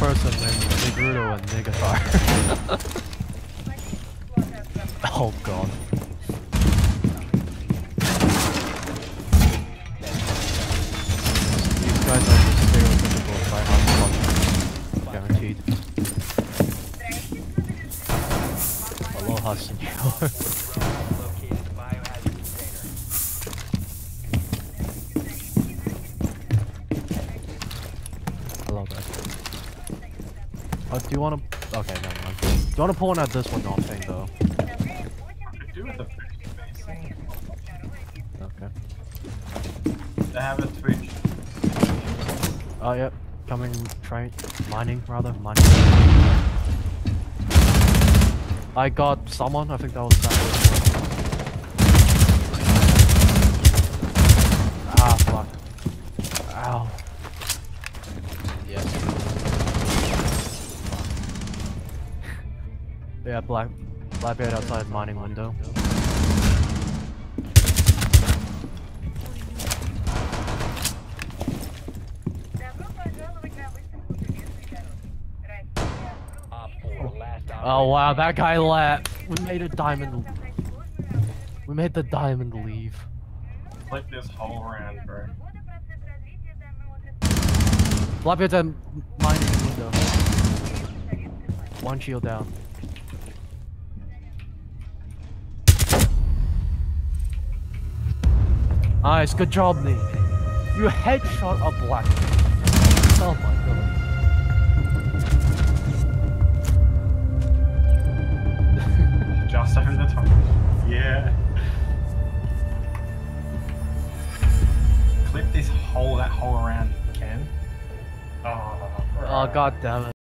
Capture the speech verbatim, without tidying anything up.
person named Negrudo and Negatar. Oh god. These guys are just stereotypical tryhard fuckers. Guaranteed. Aloha, senor. Hello guys. Oh, do you wanna... Okay, never mind. Do you wanna pull in at this window thing though? Do with the fifty facing. Okay. They have a twitch. Oh, yep. Coming, trying, mining rather, mining. I got someone, I think that was that. Ah, fuck. Ow. Yes. Yeah, black, black beard outside mining window. Oh wow, that guy left. We made a diamond. We made the diamond leave. Flip this whole round, bro. Blackbeard's at mining window. One shield down. Nice, good job, Nate. You headshot a Blackbeard. Oh my god. Just over the top. Yeah. Clip this whole, that whole around, Ken. Oh, Oh god damn it.